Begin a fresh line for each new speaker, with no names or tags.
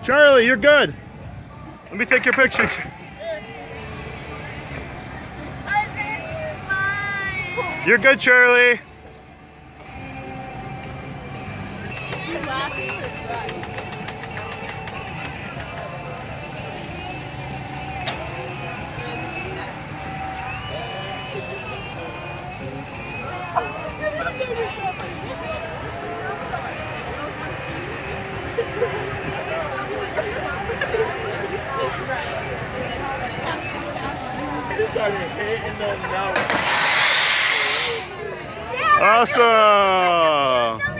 Charlie, you're good. Let me take your picture. You're good, Charlie. Awesome!